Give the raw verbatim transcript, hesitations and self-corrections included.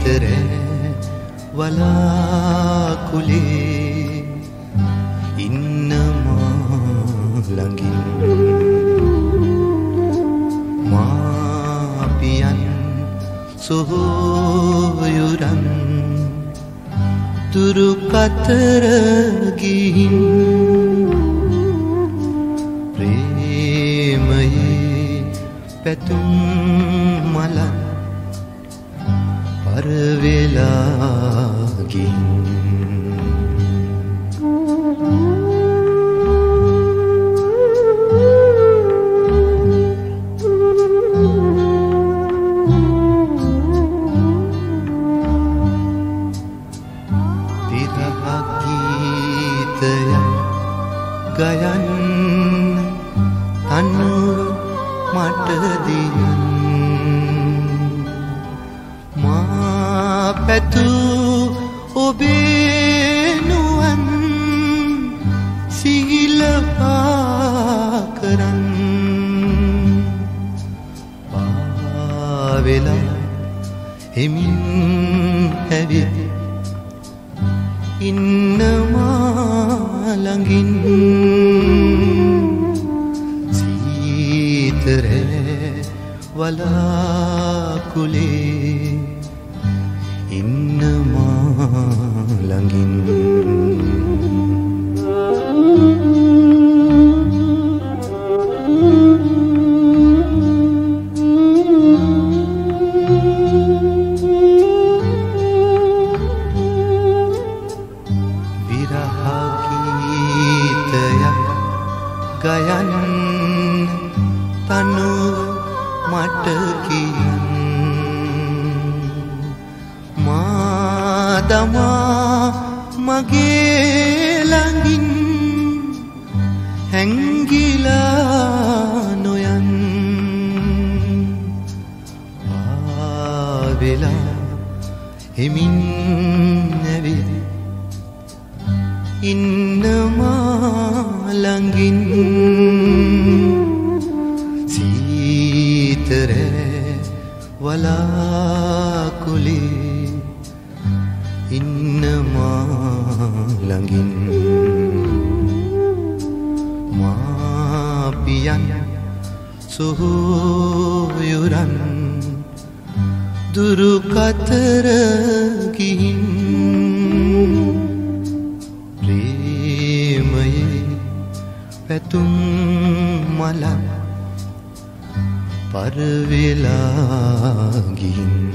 සීතරෑ වලාකුලේ ඉන්නමා ළඟින් මාපියන් සොහොයුරන් දුරු කතර ගිහින් ප්‍රේමයේ පැතුම් මලන් පරවෙලා ගිහින් ගයන් තනුව මට දියන් මා පැtuu ඔබේ නුවන් සිහිලපා කරන් පාවෙලා හෙමින් ඇවිත් ඉන්නවා ළඟින් සීතරෑ වලාකුලේ ඉන්නවා ළඟින් ගයන් තනුව මට කියන් මා දමා මගේ ළඟින් හැංගිලා නොයන් ආවෙලා හෙමින් නැවිත් ඉන්නවා ළඟින් සීතරෑ වලාකුලේ ඉන්නවා ළඟින් මාපියන් සොහොයුරන් දුරු කතර ගිහින් පැතුම් මලන් පරවෙලා ගිහින්